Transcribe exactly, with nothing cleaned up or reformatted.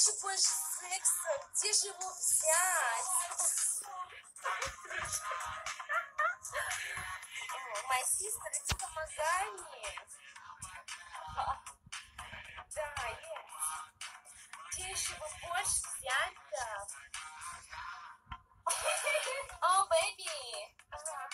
еще больше секса. Где же его взять? Моя сестра, иди помогай мне. Да, есть. Где еще его больше взять-то? О, бэби.